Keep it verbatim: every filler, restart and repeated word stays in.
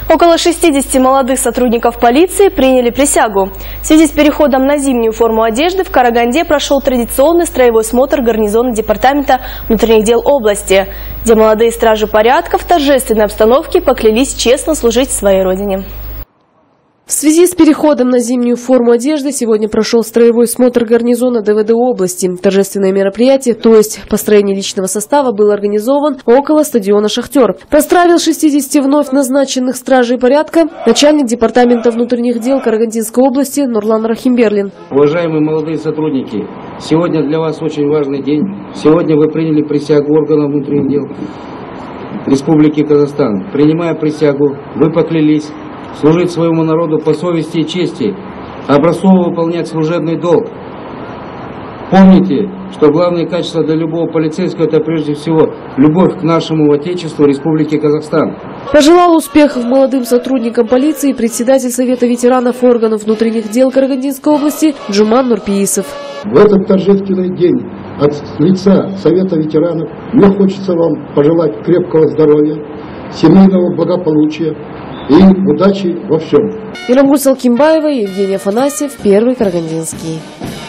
Около шестидесяти молодых сотрудников полиции приняли присягу. В связи с переходом на зимнюю форму одежды в Караганде прошел традиционный строевой смотр гарнизона Департамента внутренних дел области, где молодые стражи порядка в торжественной обстановке поклялись честно служить своей родине. В связи с переходом на зимнюю форму одежды сегодня прошел строевой смотр гарнизона ДВД области. Торжественное мероприятие, то есть построение личного состава, был организован около стадиона «Шахтер». Поздравил шестидесяти вновь назначенных стражей порядка начальник Департамента внутренних дел Карагандинской области Нурлан Рахимберлин. Уважаемые молодые сотрудники, сегодня для вас очень важный день. Сегодня вы приняли присягу органов внутренних дел Республики Казахстан. Принимая присягу, вы поклялись служить своему народу по совести и чести, образцово выполнять служебный долг. Помните, что главное качество для любого полицейского – это прежде всего любовь к нашему Отечеству Республике Казахстан. Пожелал успехов молодым сотрудникам полиции председатель Совета ветеранов органов внутренних дел Карагандинской области Джуман Нурпиисов. В этот торжественный день от лица Совета ветеранов мне хочется вам пожелать крепкого здоровья, семейного благополучия и удачи во всем. Ирамгуль Салкимбаева, Евгений Афанасьев, Первый Карагандинский.